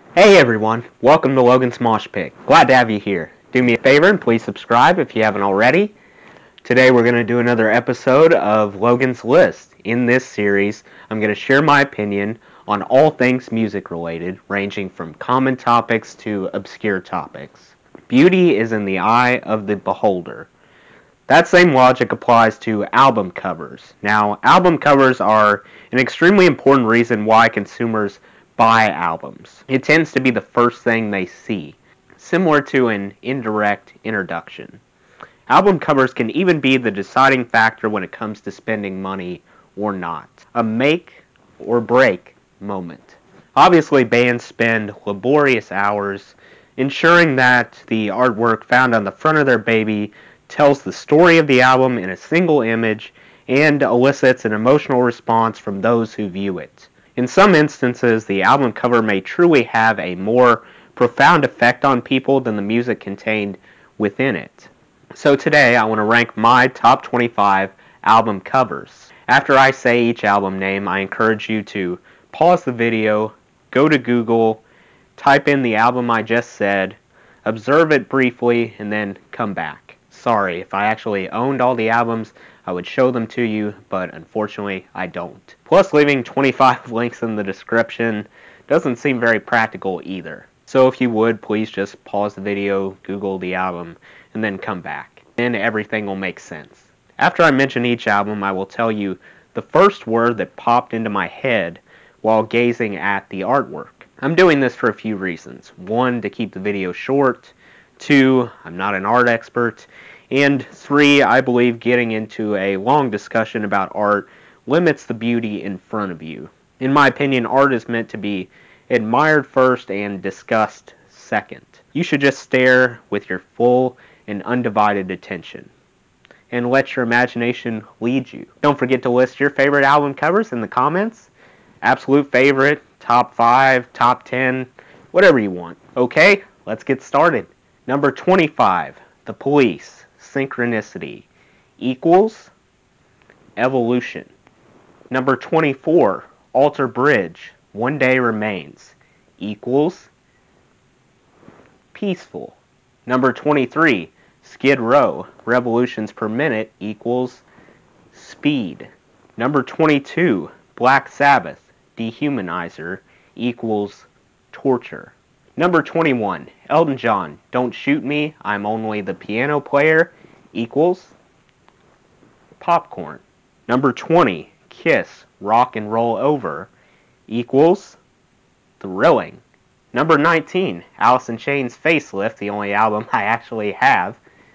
Hey everyone, welcome to Logan's Mosh Pit. Glad to have you here. Do me a favor and please subscribe if you haven't already. Today we're going to do another episode of Logan's List. In this series, I'm going to share my opinion on all things music related, ranging from common topics to obscure topics. Beauty is in the eye of the beholder. That same logic applies to album covers. Now, album covers are an extremely important reason why consumers buy albums. It tends to be the first thing they see, similar to an indirect introduction. Album covers can even be the deciding factor when it comes to spending money or not. A make or break moment. Obviously, bands spend laborious hours ensuring that the artwork found on the front of their baby tells the story of the album in a single image and elicits an emotional response from those who view it. In some instances, the album cover may truly have a more profound effect on people than the music contained within it. So today, I want to rank my top 25 album covers. After I say each album name, I encourage you to pause the video, go to Google, type in the album I just said, observe it briefly, and then come back. Sorry, if I actually owned all the albums, I would show them to you, but unfortunately, I don't. Plus, leaving 25 links in the description doesn't seem very practical either. So if you would, please just pause the video, Google the album, and then come back. Then everything will make sense. After I mention each album, I will tell you the first word that popped into my head while gazing at the artwork. I'm doing this for a few reasons. One, to keep the video short. Two, I'm not an art expert. And three, I believe getting into a long discussion about art limits the beauty in front of you. In my opinion, art is meant to be admired first and discussed second. You should just stare with your full and undivided attention and let your imagination lead you. Don't forget to list your favorite album covers in the comments. Absolute favorite, top 5, top 10, whatever you want. Okay, let's get started. Number 25, The Police. Synchronicity equals evolution. Number 24, Alter Bridge, One Day Remains equals peaceful. Number 23, Skid Row, Revolutions Per Minute equals speed. Number 22, Black Sabbath, Dehumanizer equals torture. Number 21, Elton John, Don't Shoot Me, I'm Only the Piano Player equals popcorn. Number 20, Kiss, Rock and Roll Over equals thrilling. Number 19, Alice in Chains Facelift, the only album I actually have,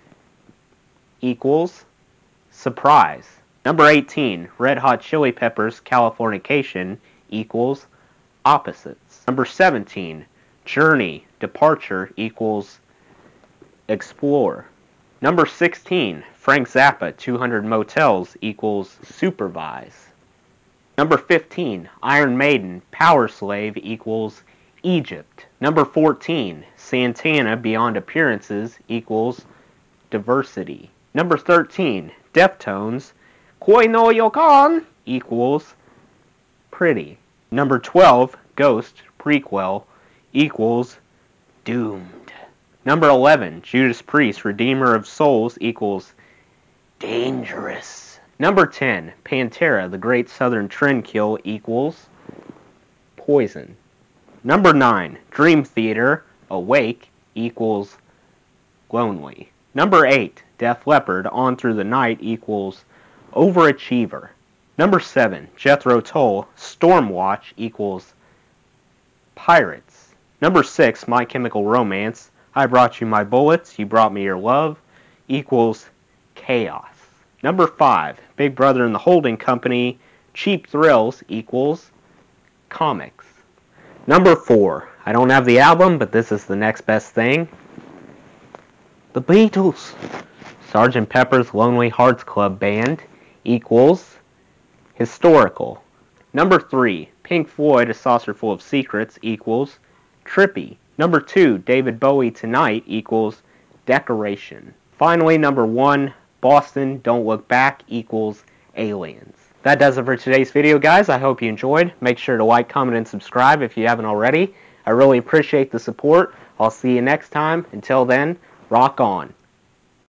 equals surprise. Number 18, Red Hot Chili Peppers Californication equals opposites. Number 17, Journey, Departure equals explore. Number 16, Frank Zappa, 200 Motels equals supervise. Number 15, Iron Maiden, Power Slave equals Egypt. Number 14, Santana, Beyond Appearances equals diversity. Number 13, Deftones, Koi no Yokan equals pretty. Number 12, Ghost, Prequel equals doomed. Number 11, Judas Priest, Redeemer of Souls equals dangerous. Number 10, Pantera, The Great Southern Trendkill equals poison. Number 9, Dream Theater, Awake equals lonely. Number 8, Def Leppard, On Through the Night equals overachiever. Number 7, Jethro Tull, Stormwatch equals pirates. Number 6, My Chemical Romance, I Brought You My Bullets, You Brought Me Your Love, equals chaos. Number 5, Big Brother and the Holding Company, Cheap Thrills, equals comics. Number 4, I don't have the album, but this is the next best thing, The Beatles. Sgt. Pepper's Lonely Hearts Club Band, equals historical. Number 3, Pink Floyd, A Saucer Full of Secrets, equals trippy. Number 2, David Bowie, Tonight equals decoration. Finally, number 1, Boston, Don't Look Back equals aliens. That does it for today's video, guys. I hope you enjoyed. Make sure to like, comment, and subscribe if you haven't already. I really appreciate the support. I'll see you next time. Until then, rock on.